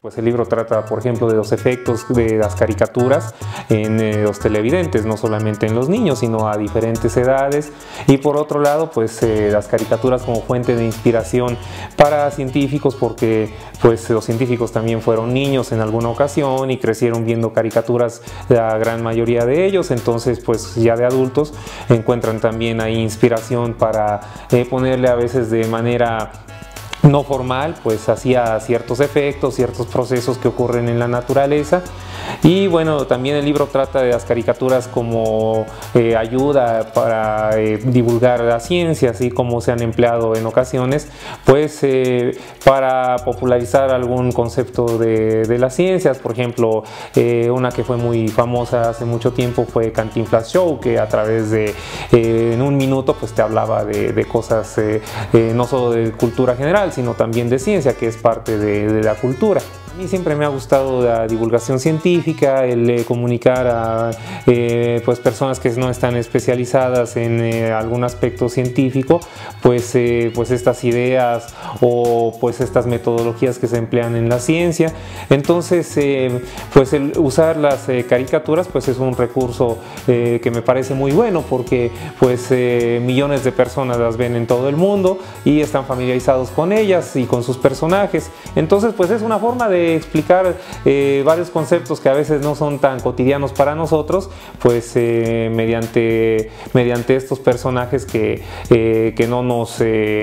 Pues el libro trata, por ejemplo, de los efectos de las caricaturas en los televidentes, no solamente en los niños, sino a diferentes edades. Y por otro lado, pues las caricaturas como fuente de inspiración para científicos, porque pues los científicos también fueron niños en alguna ocasión y crecieron viendo caricaturas, la gran mayoría de ellos. Entonces, pues ya de adultos encuentran también ahí inspiración para ponerle a veces de manera no formal, pues hacía ciertos efectos, ciertos procesos que ocurren en la naturaleza. Y bueno, también el libro trata de las caricaturas como ayuda para divulgar la ciencia, así como se han empleado en ocasiones, pues para popularizar algún concepto de las ciencias. Por ejemplo, una que fue muy famosa hace mucho tiempo fue Cantinflas Show, que a través de en un minuto pues te hablaba de cosas no solo de cultura general, sino también de ciencia, que es parte de la cultura. A mí siempre me ha gustado la divulgación científica, el comunicar a pues personas que no están especializadas en algún aspecto científico, pues estas ideas o pues estas metodologías que se emplean en la ciencia. Entonces, pues el usar las caricaturas pues es un recurso que me parece muy bueno, porque pues millones de personas las ven en todo el mundo y están familiarizados con ellas y con sus personajes. Entonces, pues es una forma de explicar varios conceptos que a veces no son tan cotidianos para nosotros, pues mediante estos personajes que no nos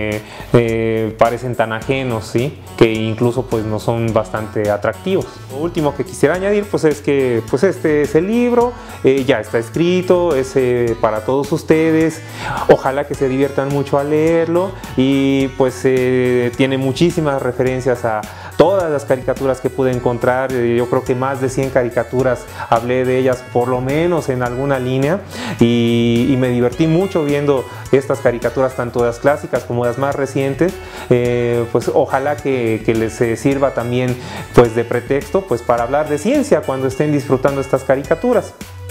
parecen tan ajenos, ¿sí? Que incluso pues nos son bastante atractivos. Lo último que quisiera añadir pues es que pues este es el libro, ya está escrito, es para todos ustedes. Ojalá que se diviertan mucho al leerlo y pues tiene muchísimas referencias a todas las caricaturas que pude encontrar. Yo creo que más de 100 caricaturas, hablé de ellas por lo menos en alguna línea, y me divertí mucho viendo estas caricaturas, tanto las clásicas como las más recientes. Pues ojalá que les sirva también pues de pretexto pues para hablar de ciencia cuando estén disfrutando estas caricaturas.